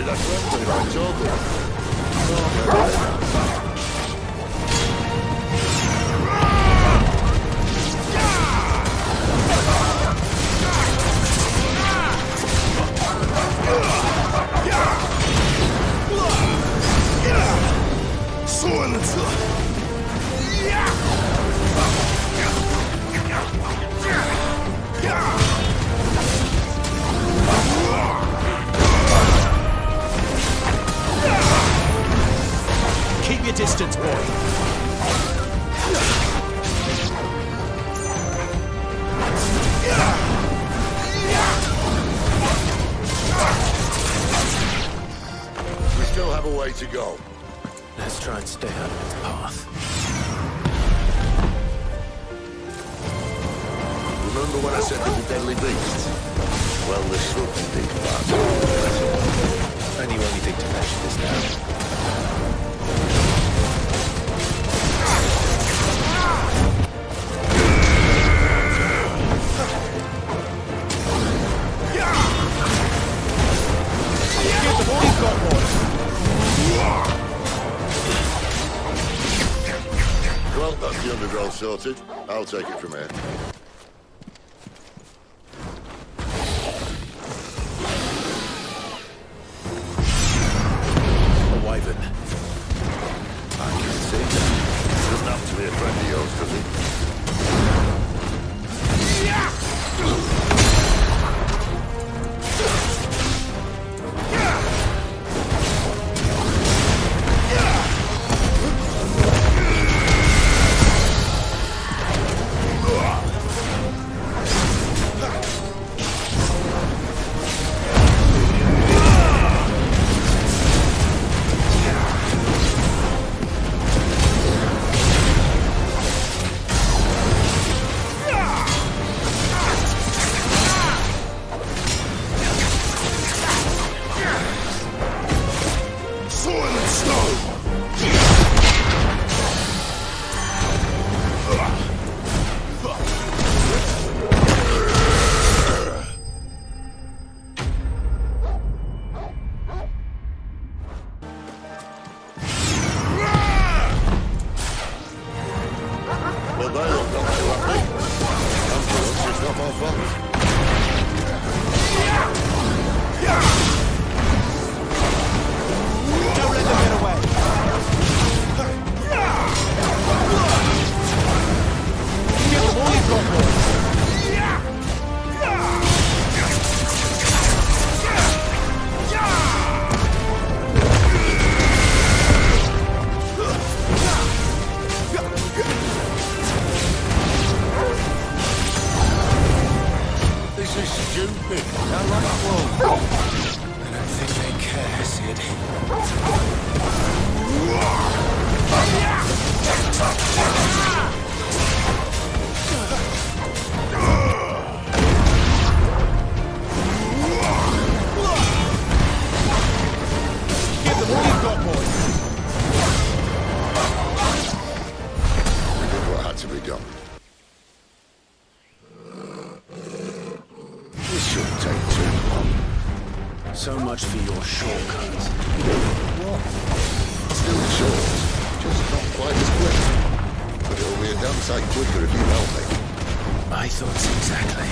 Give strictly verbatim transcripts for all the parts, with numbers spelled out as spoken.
Maybe that's right, but I told them. Keep your distance, boy. We still have a way to go. Let's try and stay out of its path. Remember when I said there were deadly beasts? Well, there's something deep about it. Only only thing to measure this now. Well, that's the undergrowth sorted. I'll take it from here. A wyvern. I can see that. Doesn't happen to be a friend of yours, does he? So much for your shortcut. What? Still short, just not quite as quick. But it'll be a damn sight quicker if you help me. I thought so exactly.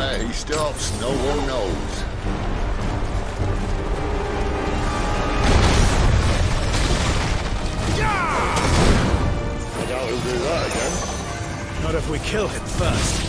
Where he stops, no one knows. I doubt he'll do that again. Not if we kill him first.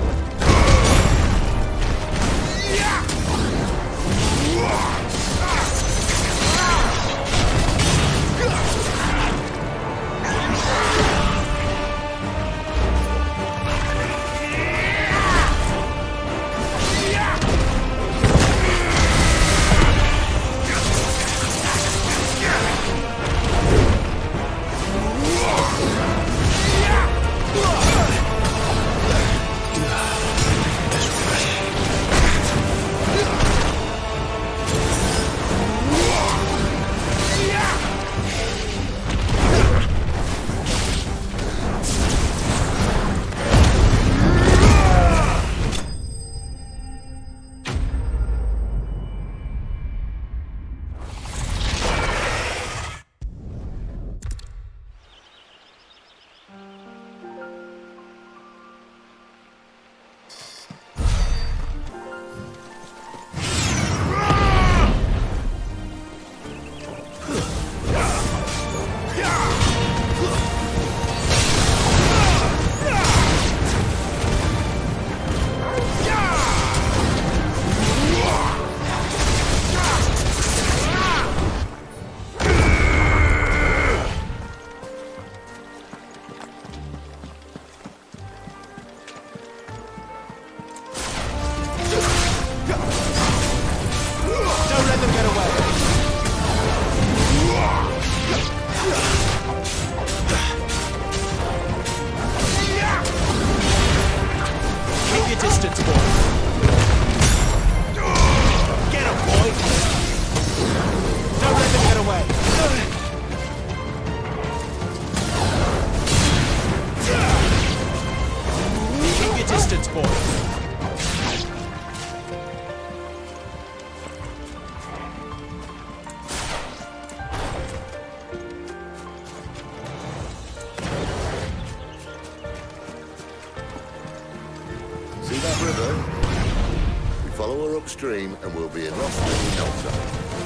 Upstream and we'll be in Roswell in no time.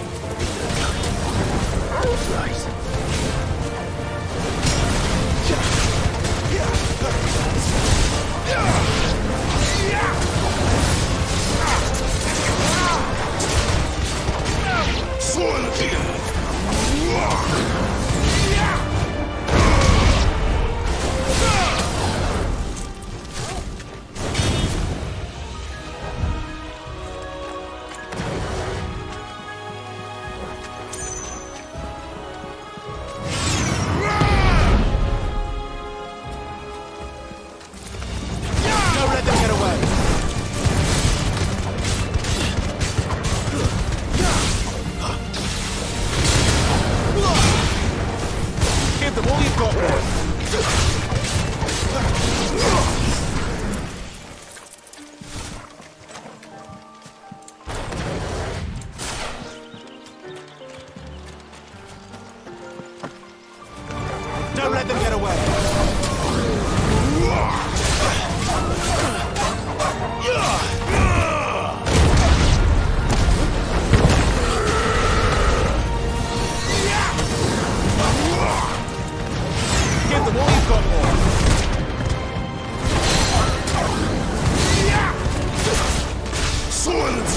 Right. Don't let them get away! Give them all you've got more! Silence!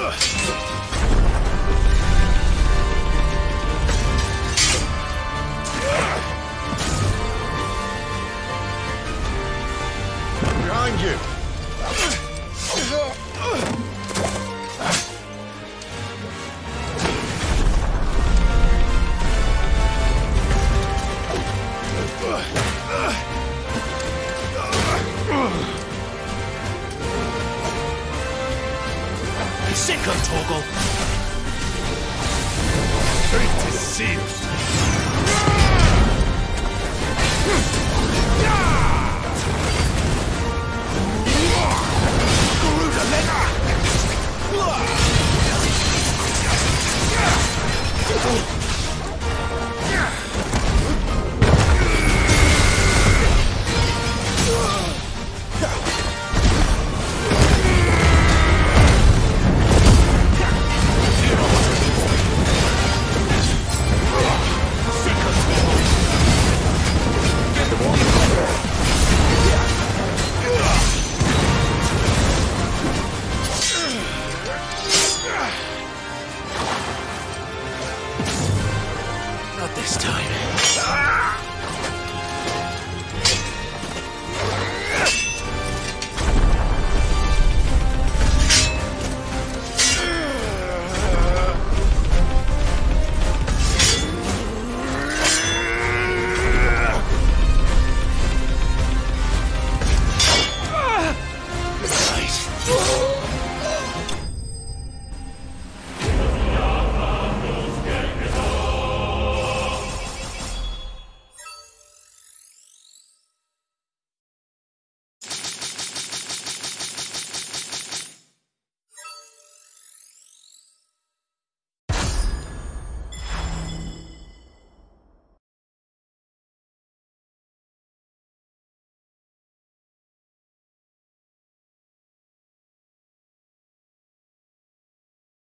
Behind you! Sick of Toggle! Fate is sealed!